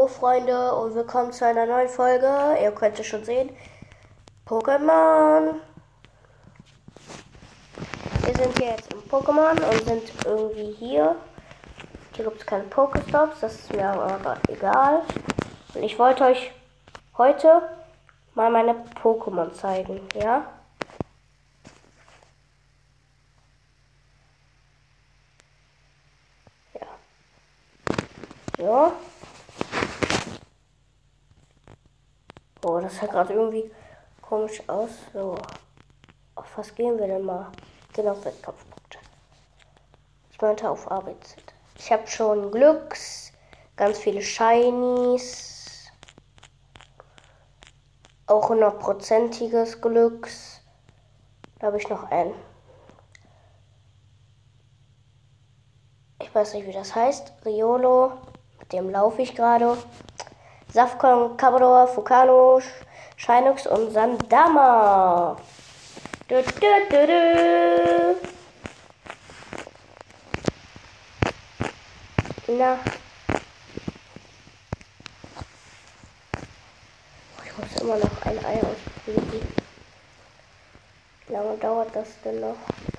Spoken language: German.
Hallo Freunde und willkommen zu einer neuen Folge. Ihr könnt es schon sehen. Pokémon. Wir sind hier jetzt im Pokémon und sind irgendwie hier. Hier gibt es keine Pokéstops, das ist mir aber egal. Und ich wollte euch heute mal meine Pokémon zeigen, ja? So. Oh, das sah gerade irgendwie komisch aus. So. Auf was gehen wir denn mal? Gehen auf Wettkampfpunkte. Ich meinte auf ABZ. Ich habe schon Glücks, ganz viele Shinies, auch 100%iges Glücks. Da habe ich noch einen. Ich weiß nicht, wie das heißt. Riolo, mit dem laufe ich gerade. Safkon, Cabador, Fukano, Shinux und Sandama. Du, du, du, du. Na. Ich muss immer noch ein Ei ausprobieren. Wie lange dauert das denn noch?